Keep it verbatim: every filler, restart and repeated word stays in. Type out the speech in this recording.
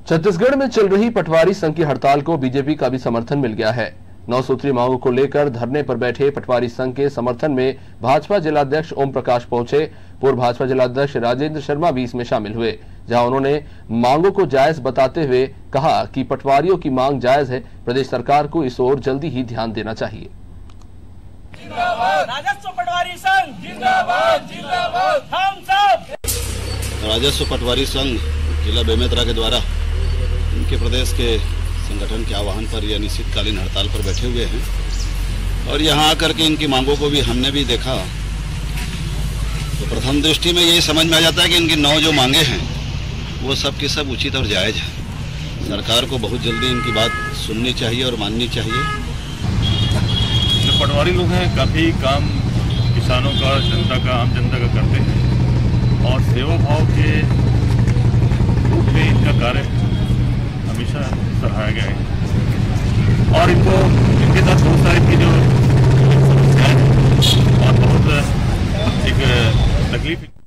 छत्तीसगढ़ में चल रही पटवारी संघ की हड़ताल को बीजेपी का भी समर्थन मिल गया है। नौ सूत्री मांगों को लेकर धरने पर बैठे पटवारी संघ के समर्थन में भाजपा जिलाध्यक्ष ओम प्रकाश पहुंचे। पूर्व भाजपा जिलाध्यक्ष राजेंद्र शर्मा भी इसमें शामिल हुए, जहां उन्होंने मांगों को जायज बताते हुए कहा कि पटवारियों की मांग जायज है, प्रदेश सरकार को इस ओर जल्दी ही ध्यान देना चाहिए। राजस्व पटवारी संघ जिंदाबाद जिंदाबाद। हम सब राजस्व पटवारी संघ जिला बेमेतरा के द्वारा उनके प्रदेश के संगठन के आह्वान पर यह अनिश्चितकालीन हड़ताल पर बैठे हुए हैं और यहाँ आकर के इनकी मांगों को भी हमने भी देखा तो प्रथम दृष्टि में यही समझ में आ जाता है कि इनकी नौ जो मांगे हैं वो सब की सब उचित और जायज है। सरकार को बहुत जल्दी इनकी बात सुननी चाहिए और माननी चाहिए। जो पटवारी लोग हैं काफ़ी काम किसानों का, जनता का, आम जनता का करते हैं और सेवा भाव के रूप में इनका कार्य हमेशा सराहा गया है और इनको इनके साथ बहुत सारी की जो समस्याएं और बहुत एक तकलीफ